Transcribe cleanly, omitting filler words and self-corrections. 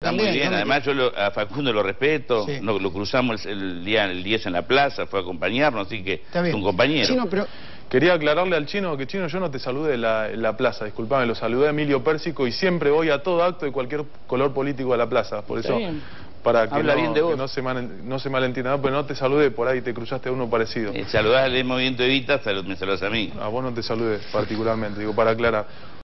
Está muy bien, además yo a Facundo lo respeto, sí. Lo cruzamos el día 10 en la plaza, fue a acompañarnos, así que es un compañero. Chino, pero... Quería aclararle al Chino que, Chino, yo no te saludé en la plaza, disculpame, lo saludé a Emilio Pérsico y siempre voy a todo acto de cualquier color político de la plaza, por eso, para que, no se malentienda, pero no te saludé, por ahí te cruzaste a uno parecido. Saludás al Movimiento Evita, me saludás a mí. A vos no te saludé particularmente, digo, para aclarar.